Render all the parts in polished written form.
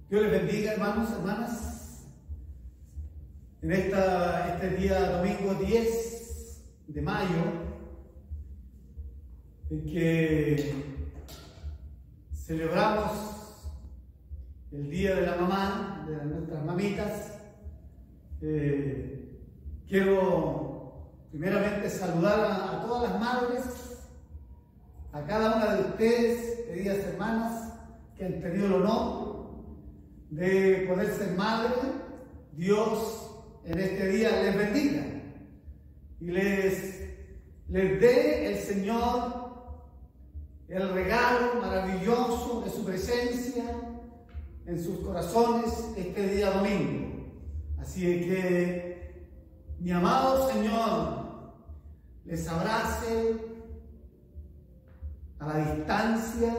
Dios les bendiga, hermanos, hermanas. En este día domingo 10 de mayo, en que celebramos el Día de la Mamá, de nuestras mamitas, quiero primeramente saludar a todas las madres, a cada una de ustedes, queridas hermanas, que han tenido el honor de poder ser madre. Dios en este día les bendiga y les dé el Señor el regalo maravilloso de su presencia en sus corazones este día domingo. Así que mi amado Señor les abrace a la distancia,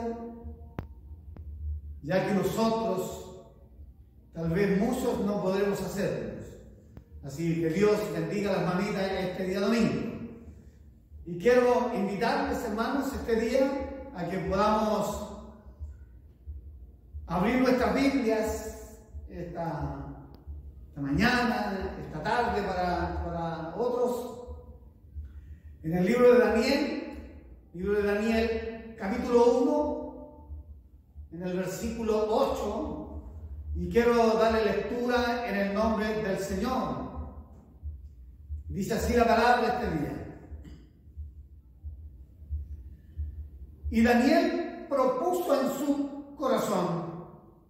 ya que nosotros tal vez muchos no podremos hacerlo. Así que Dios bendiga a las mamitas este día domingo. Y quiero invitarles, hermanos, este día a que podamos abrir nuestras Biblias esta mañana, esta tarde para otros, en el libro de Daniel, capítulo 1, en el versículo 8. Y quiero darle lectura en el nombre del Señor. Dice así la palabra este día. Y Daniel propuso en su corazón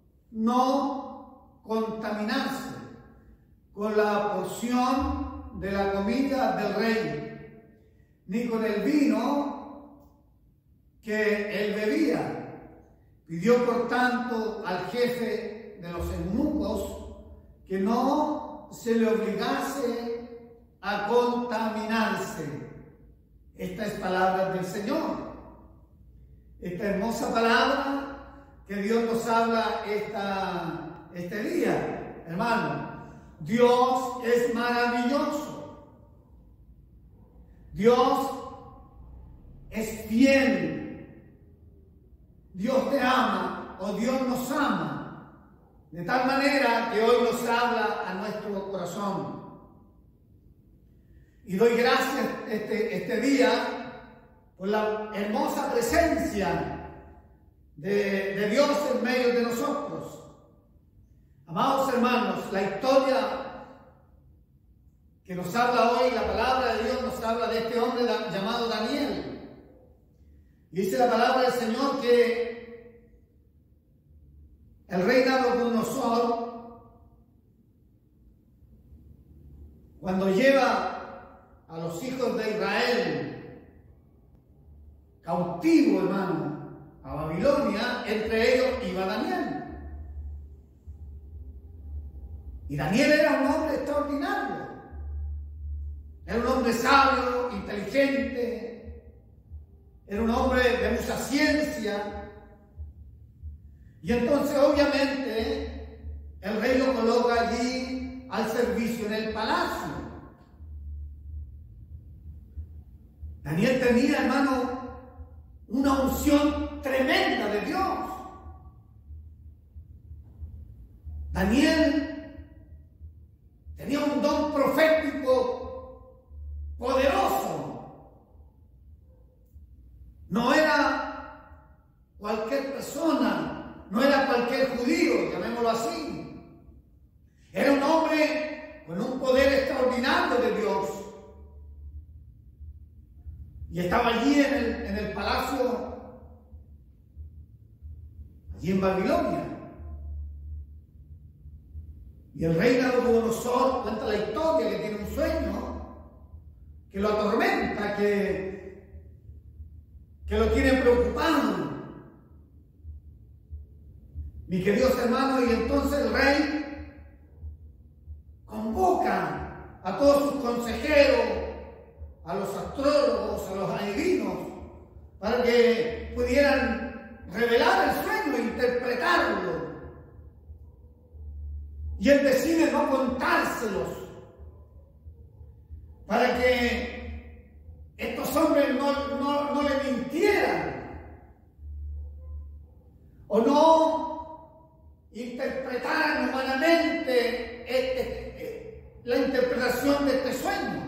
no contaminarse con la porción de la comida del rey, ni con el vino que él bebía. Pidió por tanto al jefe de los eunucos que no se le obligase a contaminarse. Esta es palabra del Señor. Esta hermosa palabra que Dios nos habla este día. Hermano, Dios es maravilloso. Dios es fiel. Dios te ama o Dios nos ama. De tal manera que hoy nos habla a nuestro corazón. Y doy gracias este día por la hermosa presencia de Dios en medio de nosotros. Amados hermanos, la historia que nos habla hoy, la palabra de Dios nos habla de este hombre llamado Daniel. Y dice la palabra del Señor que el rey Nabucodonosor, cuando lleva a los hijos de Israel cautivo, hermano, a Babilonia, entre ellos iba Daniel. Y Daniel era un hombre extraordinario. Era un hombre sabio, inteligente. Era un hombre de mucha ciencia. Y entonces, obviamente, el rey lo coloca allí al servicio en el palacio. Daniel tenía, hermano, una unción tremenda de Dios. Daniel tenía un don profético poderoso. No era cualquier persona. No era cualquier judío, llamémoslo así. Era un hombre con un poder extraordinario de Dios. Y estaba allí en el palacio, allí en Babilonia. Y el rey Nabucodonosor cuenta la historia que tiene un sueño que lo atormenta, que lo tiene preocupado. Mi queridos hermanos, y entonces el rey convoca a todos sus consejeros, a los astrólogos, a los adivinos, para que pudieran revelar el sueño e interpretarlo. Y él decide no contárselos, para que estos hombres no le mintieran, o no interpretaran humanamente la interpretación de este sueño.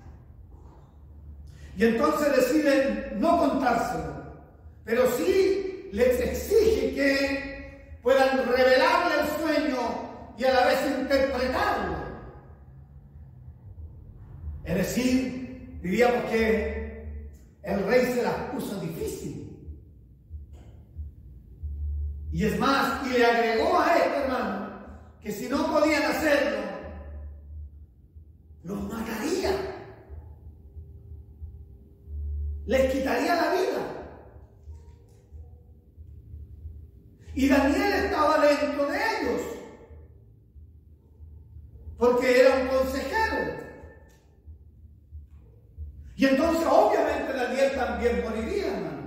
Y entonces deciden no contárselo, pero sí les exige que puedan revelarle el sueño y a la vez interpretarlo. Es decir, diríamos que el rey se las puso difícil. Y es más, y le agregó a este hermano que si no podían hacerlo, los mataría. Les quitaría la vida. Y Daniel estaba dentro de ellos, porque era un consejero. Y entonces obviamente Daniel también moriría, hermano.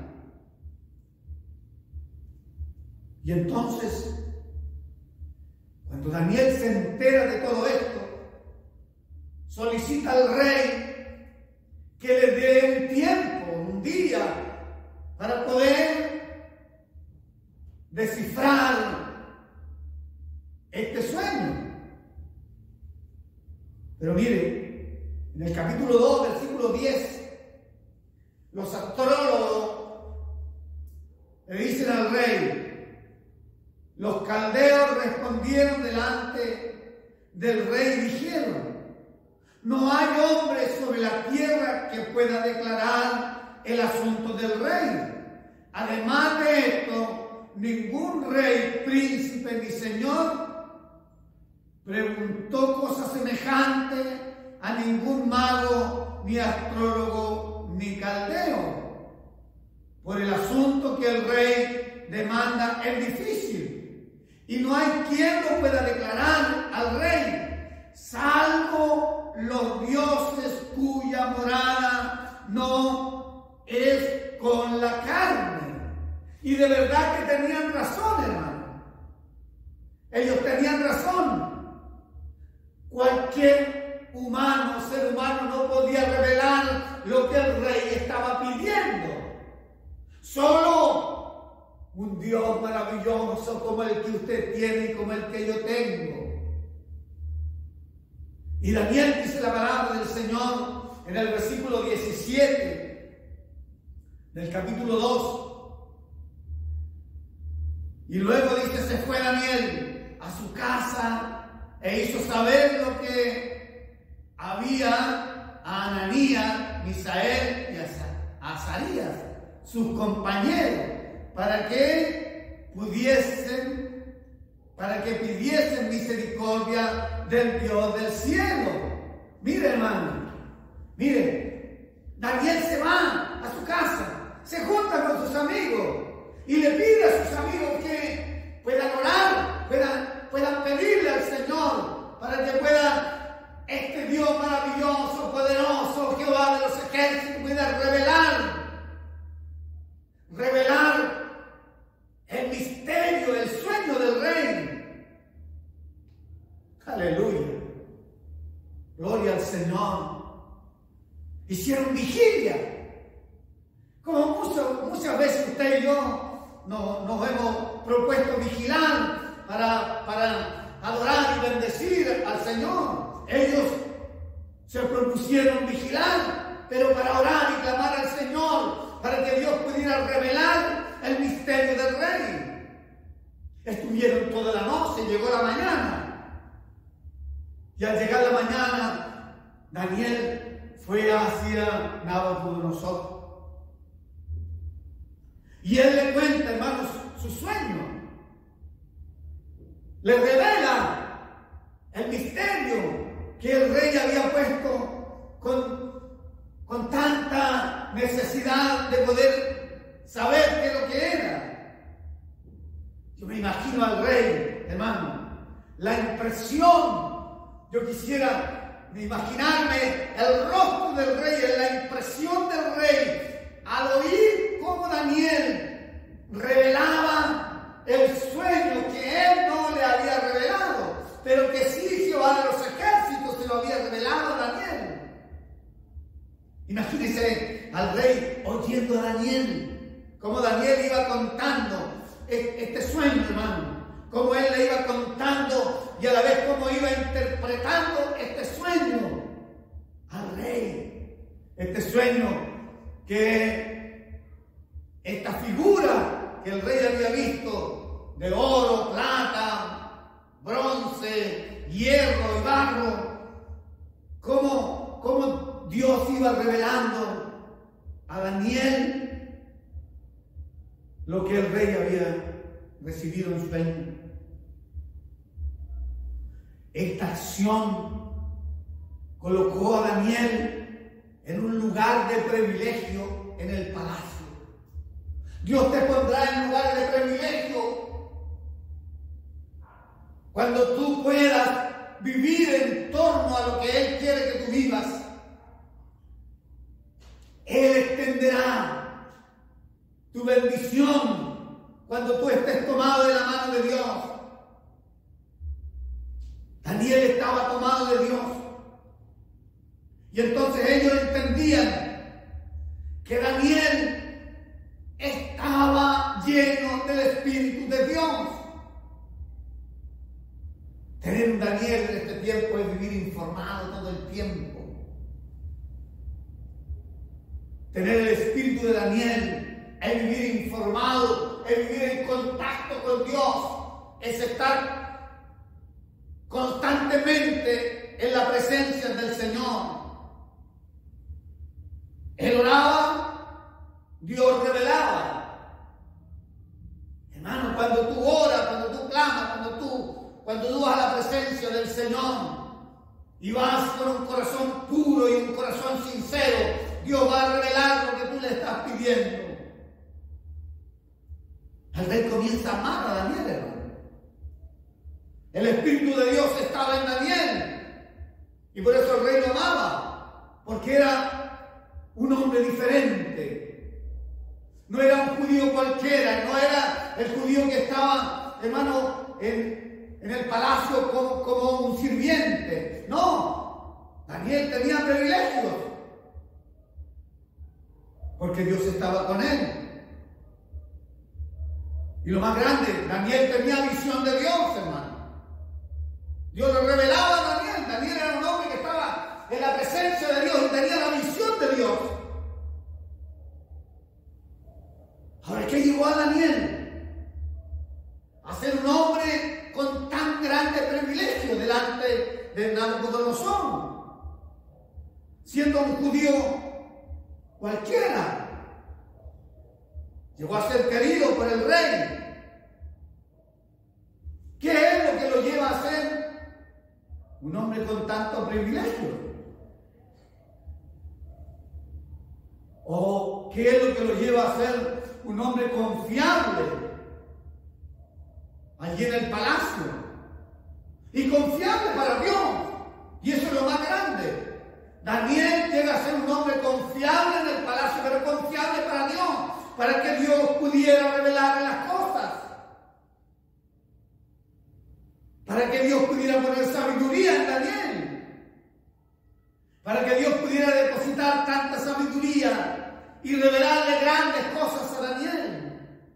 Y entonces, cuando Daniel se entera de todo esto, solicita al rey que le dé un tiempo, un día, para poder descifrar este sueño. Pero mire, en el capítulo 2, versículo 10, los astrólogos le dicen al rey: los caldeos respondieron delante del rey y dijeron: no hay hombre sobre la tierra que pueda declarar el asunto del rey. Además de esto, ningún rey, príncipe ni señor preguntó cosa semejante a ningún mago, ni astrólogo, ni caldeo. Por el asunto que el rey demanda es difícil, y no hay quien lo pueda declarar al rey, salvo los dioses cuya morada no es con la carne. Y de verdad que tenían razón, hermano. Ellos tenían razón. Cualquier humano, ser humano, no podía revelar lo que el rey estaba pidiendo. Solo un Dios maravilloso como el que usted tiene y como el que yo tengo. Y Daniel dice la palabra del Señor en el versículo 17 del capítulo 2. Y luego dice: se fue Daniel a su casa e hizo saber lo que había a Ananías, Misael y a Azarías, sus compañeros, para que pidiesen misericordia del Dios del cielo. Mire, hermano, mire, Daniel se va a su casa, se junta con sus amigos y le pide a sus amigos que puedan orar, puedan pedirle al Señor para que pueda este Dios maravilloso, poderoso, Jehová de los ejércitos, pueda revelar el misterio, el sueño del rey. Aleluya. Gloria al Señor. Hicieron vigilia. Como muchas veces usted y yo nos hemos propuesto vigilar para adorar y bendecir al Señor. Ellos se propusieron vigilar, pero para orar y clamar al Señor, para que Dios pudiera revelar el misterio del rey. Estuvieron toda la noche, llegó la mañana. Y al llegar la mañana, Daniel fue hacia Nabucodonosor. Y él le cuenta, hermanos, su sueño. Le revela el misterio que el rey había puesto con tanta necesidad de poder saber qué es lo que era. Yo me imagino al rey, hermano, la impresión. Yo quisiera imaginarme el rostro del rey, la impresión del rey al oír cómo Daniel revelaba el sueño que él no le había revelado, pero que sí Jehová de los ejércitos se lo había revelado a Daniel. Imagínense al rey oyendo a Daniel, cómo Daniel iba contando este sueño, hermano, cómo él le iba contando y a la vez cómo iba interpretando este sueño al rey. Este sueño esta figura que el rey había visto de oro, plata, bronce, hierro y barro, cómo Dios iba revelando a Daniel lo que el rey había recibido en sueño. Esta acción colocó a Daniel en un lugar de privilegio en el palacio. Dios te pondrá en lugar de privilegio cuando tú puedas vivir en torno a lo que Él quiere que tú vivas. Él extenderá tu bendición cuando tú estés tomado de la mano de Dios. Daniel estaba tomado de Dios. Y entonces ellos entendían que Daniel estaba lleno del Espíritu de Dios. Tener un Daniel en este tiempo es vivir informado todo el tiempo. Tener el espíritu de Daniel es vivir informado, es vivir en contacto con Dios, es estar constantemente en la presencia del Señor. Él oraba, Dios revelaba. Hermano, cuando tú oras, cuando tú clamas, cuando tú vas a la presencia del Señor y vas con un corazón puro y un corazón sincero, Dios va a revelar lo que tú le estás pidiendo. El rey comienza a amar a Daniel, hermano. El Espíritu de Dios estaba en Daniel y por eso el rey lo amaba, porque era un hombre diferente. No era un judío cualquiera, no era el judío que estaba, hermano, en el palacio como un sirviente. No, Daniel tenía privilegios, porque Dios estaba con él. Y lo más grande, Daniel tenía visión de Dios, hermano. Dios lo revelaba a Daniel. Daniel era un hombre que estaba en la presencia de Dios y tenía la visión de Dios. Ahora, ¿qué llevó a Daniel a ser un hombre con tan grande privilegio delante de Nabucodonosor? Siendo un judío cualquiera, llegó a ser querido por el rey. ¿Qué es lo que lo lleva a ser un hombre con tanto privilegio? ¿O qué es lo que lo lleva a ser un hombre confiable allí en el palacio? Y confiable para Dios. Y eso es lo más grande. Daniel llega a ser un hombre confiable en el palacio, pero confiable para Dios, para que Dios pudiera revelarle las cosas, para que Dios pudiera poner sabiduría en Daniel, para que Dios pudiera depositar tanta sabiduría y revelarle grandes cosas a Daniel.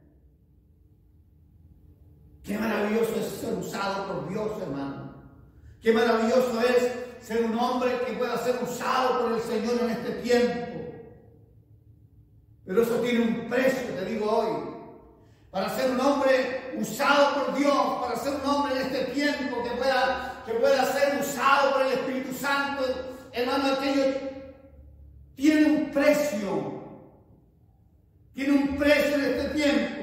Qué maravilloso es ser usado por Dios, hermano. Qué maravilloso es ser un hombre que pueda ser usado por el Señor en este tiempo. Pero eso tiene un precio, te digo hoy. Para ser un hombre usado por Dios, para ser un hombre en este tiempo que pueda ser usado por el Espíritu Santo, hermano, aquello tiene un precio. Tiene un precio en este tiempo.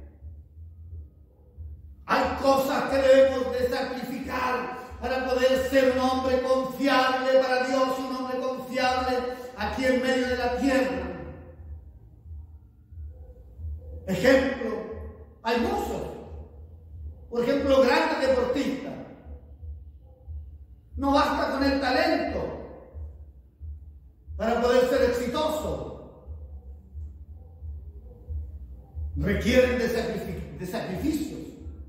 Hay cosas que debemos de sacrificar para poder ser un hombre confiable para Dios, un hombre confiable aquí en medio de la tierra. Ejemplo, hay muchos. Por ejemplo, grandes deportistas. No basta con el talento para poder ser exitoso. Requieren de sacrificios.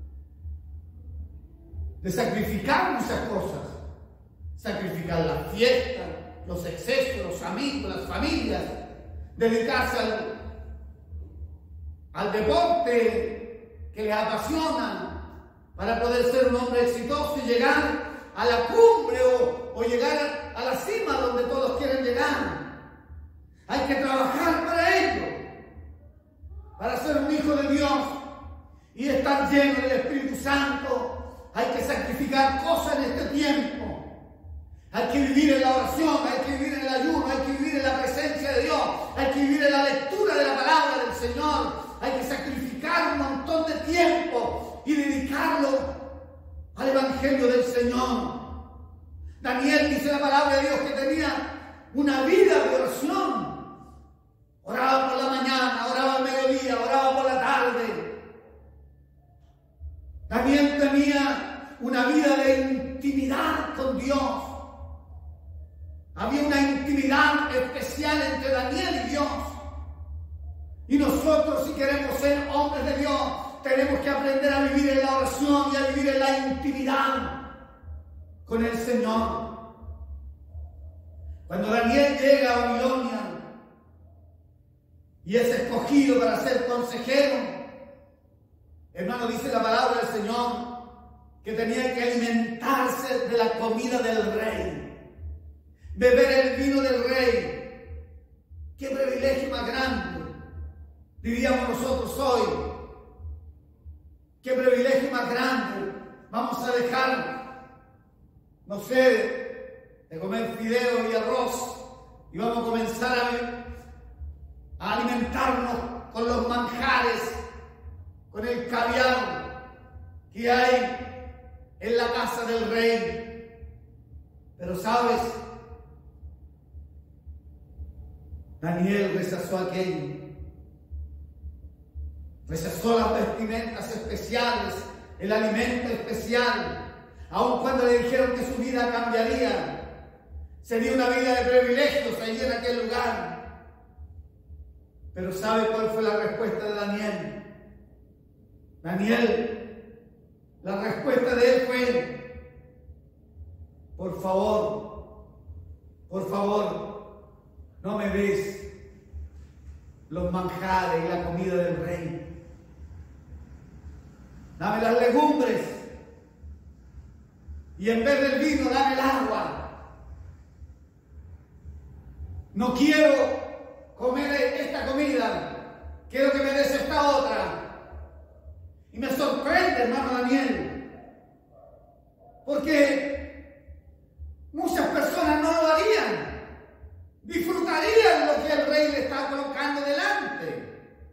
De sacrificar muchas cosas. Sacrificar la fiesta, los excesos, los amigos, las familias. Dedicarse al deporte que les apasiona para poder ser un hombre exitoso y llegar a la cumbre o llegar a la cima donde todos quieren llegar. Hay que trabajar para ello, para ser un hijo de Dios y estar lleno del Espíritu Santo. Hay que sacrificar cosas en este tiempo. Hay que vivir en la oración, hay que vivir en el ayuno, hay que vivir en la presencia de Dios, hay que vivir en la lectura de la palabra del Señor. Hay que sacrificar un montón de tiempo y dedicarlo al Evangelio del Señor. Daniel, dice la palabra de Dios, que tenía una vida de oración. Oraba por la mañana, oraba al mediodía, oraba por la tarde. Daniel tenía una vida de intimidad con Dios. Había una intimidad especial entre Daniel y Dios. Y nosotros, si queremos ser hombres de Dios, tenemos que aprender a vivir en la oración y a vivir en la intimidad con el Señor. Cuando Daniel llega a Babilonia y es escogido para ser consejero, hermano, dice la palabra del Señor que tenía que alimentarse de la comida del rey, beber el vino del rey. ¡Qué privilegio más grande! Diríamos nosotros hoy. ¡Qué privilegio más grande! Vamos a dejar, no sé, de comer fideos y arroz y vamos a comenzar a alimentarnos con los manjares, con el caviar que hay en la casa del rey. Pero ¿sabes? Daniel rechazó aquello. Rechazó las vestimentas especiales, el alimento especial, aun cuando le dijeron que su vida cambiaría. Sería una vida de privilegios allí en aquel lugar. Pero ¿sabe cuál fue la respuesta de Daniel? Daniel, la respuesta de él fue: por favor, no me des los manjares y la comida del rey. Dame las legumbres y en vez del vino dame el agua. No quiero comer esta comida, quiero que me des esta otra. Y me sorprende, hermano Daniel, porque muchas personas no lo harían, disfrutarían lo que el rey le está colocando delante.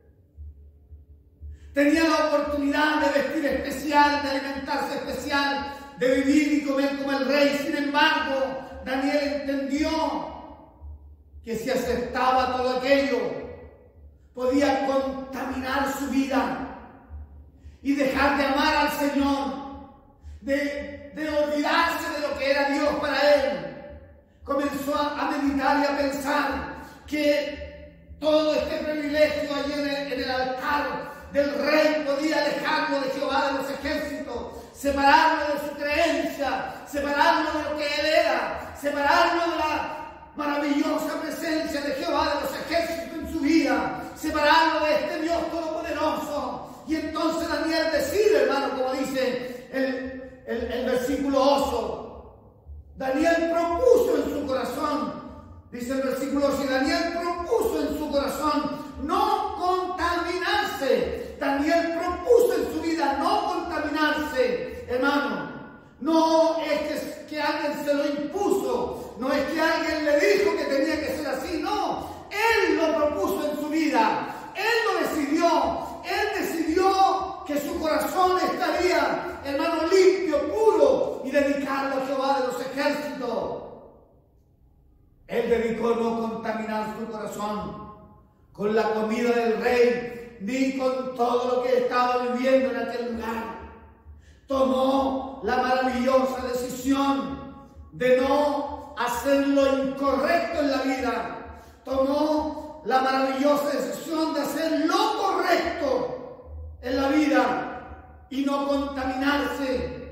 Tenía la oportunidad de vestir especial, de alimentarse especial, de vivir y comer como el rey. Sin embargo, Daniel entendió que si aceptaba todo aquello, podía contaminar su vida y dejar de amar al Señor, de olvidarse de lo que era Dios para él. Comenzó a meditar y a pensar que todo este privilegio allí en el altar del rey podía alejarlo de Jehová de los ejércitos, separarlo de su creencia, separarlo de lo que él era, separarlo de la maravillosa presencia de Jehová de los ejércitos en su vida, separarlo de este Dios todopoderoso. Y entonces Daniel decide, hermano, como dice el versículo 8, Daniel propuso en su corazón, dice el versículo 8, y Daniel propuso en su corazón no contaminarse. Daniel propuso en su vida no contaminarse, hermano. No es que alguien se lo impuso, no es que alguien le dijo que tenía que ser así, no. Él lo propuso en su vida, él lo decidió, él decidió que su corazón estaría, hermano, limpio, puro y dedicarlo a Jehová de los ejércitos. Él dedicó no contaminar su corazón con la comida del rey, ni con todo lo que estaba viviendo en aquel lugar. Tomó la maravillosa decisión de no hacer lo incorrecto en la vida. Tomó la maravillosa decisión de hacer lo correcto en la vida y no contaminarse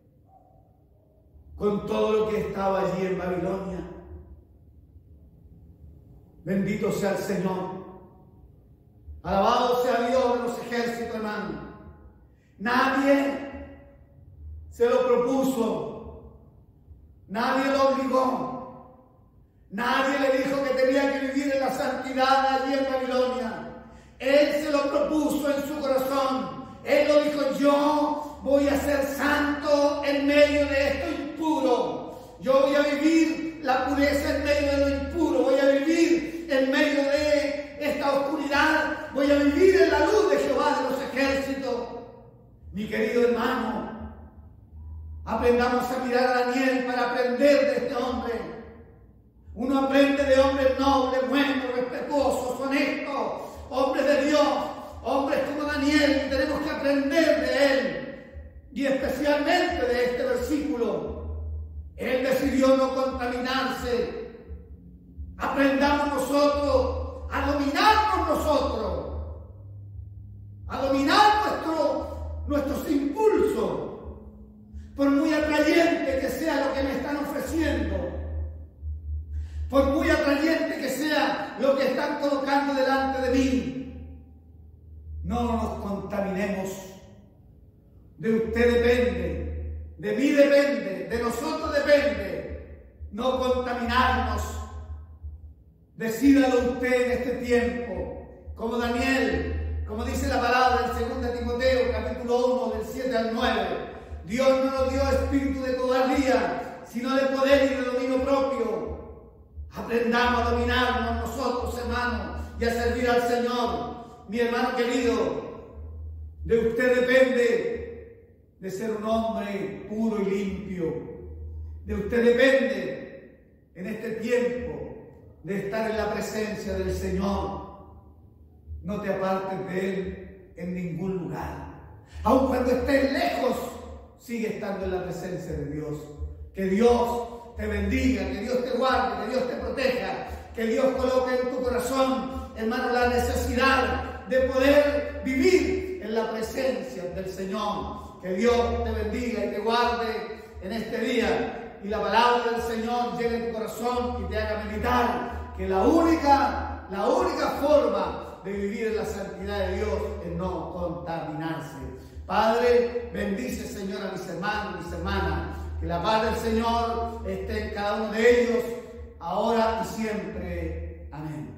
con todo lo que estaba allí en Babilonia. Bendito sea el Señor. Alabado sea Dios de los ejércitos, hermano. Nadie se lo propuso. Nadie lo obligó. Nadie le dijo que tenía que vivir en la santidad allí en Babilonia. Él se lo propuso en su corazón. Él lo dijo: yo voy a ser santo en medio de esto impuro. Yo voy a vivir la pureza en medio de lo impuro. Voy a vivir en medio de esta oscuridad. Voy a vivir en la luz de Jehová de los ejércitos. Mi querido hermano, aprendamos a mirar a Daniel para aprender de este hombre. Uno aprende de hombres nobles, buenos, respetuosos, honestos, hombres de Dios, hombres como Daniel, y tenemos que aprender de él, y especialmente de este versículo. Él decidió no contaminarse. Aprendamos nosotros a dominarnos nosotros, a dominar nuestros impulsos, por muy atrayente que sea lo que me están ofreciendo, por muy atrayente que sea lo que están colocando delante de mí. No nos contaminemos. De usted depende, de mí depende, de nosotros depende no contaminarnos. Decídalo usted en este tiempo, como Daniel, como dice la palabra en 2 Timoteo, capítulo 1, del 7 al 9. Dios no nos dio espíritu de cobardía, sino de poder y de dominio propio. Aprendamos a dominarnos nosotros, hermanos, y a servir al Señor. Mi hermano querido, de usted depende de ser un hombre puro y limpio. De usted depende en este tiempo de estar en la presencia del Señor. No te apartes de Él en ningún lugar. Aun cuando estés lejos, sigue estando en la presencia de Dios. Que Dios te bendiga, que Dios te guarde, que Dios te proteja, que Dios coloque en tu corazón, hermano, la necesidad de poder vivir en la presencia del Señor. Que Dios te bendiga y te guarde en este día, y la palabra del Señor llegue a tu corazón y te haga meditar que la única forma de vivir en la santidad de Dios es no contaminarse. Padre, bendice, Señor, a mis hermanos y mis hermanas. Que la paz del Señor esté en cada uno de ellos, ahora y siempre. Amén.